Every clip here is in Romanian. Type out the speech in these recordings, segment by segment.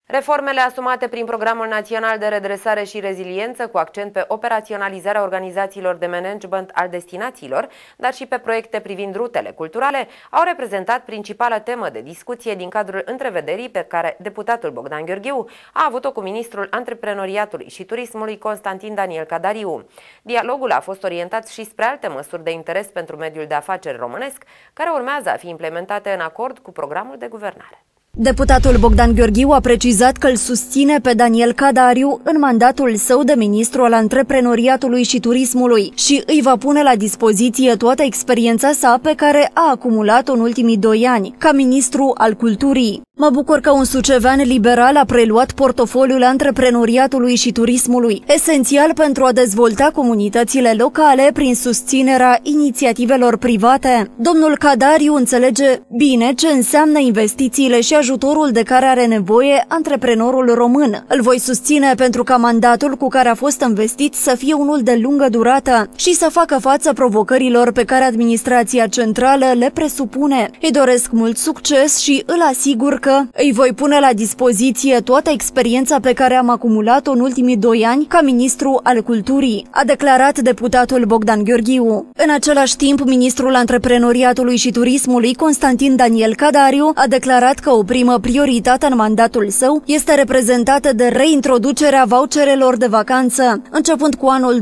Reformele asumate prin Programul Național de Redresare și Reziliență, cu accent pe operaționalizarea organizațiilor de management al destinațiilor, dar și pe proiecte privind rutele culturale, au reprezentat principala temă de discuție din cadrul întrevederii pe care deputatul Bogdan Gheorghiu a avut-o cu ministrul Antreprenoriatului și Turismului Constantin Daniel Cadariu. Dialogul a fost orientat și spre alte măsuri de interes pentru mediul de afaceri românesc, care urmează a fi implementate în acord cu programul de guvernare. Deputatul Bogdan Gheorghiu a precizat că îl susține pe Daniel Cadariu în mandatul său de ministru al Antreprenoriatului și Turismului și îi va pune la dispoziție toată experiența sa pe care a acumulat-o în ultimii 2 ani, ca ministru al culturii. Mă bucur că un sucevean liberal a preluat portofoliul Antreprenoriatului și Turismului, esențial pentru a dezvolta comunitățile locale prin susținerea inițiativelor private. Domnul Cadariu înțelege bine ce înseamnă investițiile și ajutorul de care are nevoie antreprenorul român. Îl voi susține pentru ca mandatul cu care a fost investit să fie unul de lungă durată și să facă față provocărilor pe care administrația centrală le presupune. Îi doresc mult succes și îl asigur că îi voi pune la dispoziție toată experiența pe care am acumulat-o în ultimii 2 ani ca ministru al culturii, a declarat deputatul Bogdan Gheorghiu. În același timp, ministrul Antreprenoriatului și Turismului, Constantin Daniel Cadariu, a declarat că o primă prioritate în mandatul său este reprezentată de reintroducerea voucherelor de vacanță, începând cu anul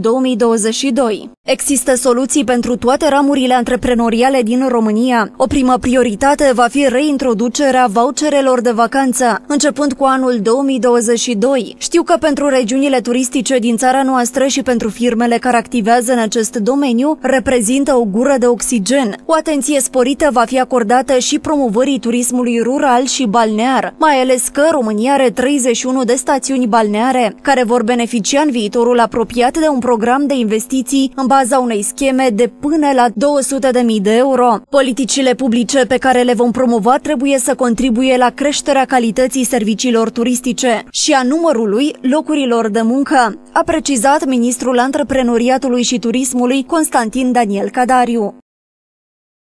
2022. Există soluții pentru toate ramurile antreprenoriale din România. O primă prioritate va fi reintroducerea voucherelor de vacanță, începând cu anul 2022. Știu că pentru regiunile turistice din țara noastră și pentru firmele care activează în acest domeniu reprezintă o gură de oxigen. O atenție sporită va fi acordată și promovării turismului rural și balnear, mai ales că România are 31 de stațiuni balneare, care vor beneficia în viitorul apropiat de un program de investiții în baza unei scheme de până la 200.000 de euro. Politicile publice pe care le vom promova trebuie să contribuie la creșterea calității serviciilor turistice și a numărului locurilor de muncă, a precizat ministrul Antreprenoriatului și Turismului Constantin Daniel Cadariu.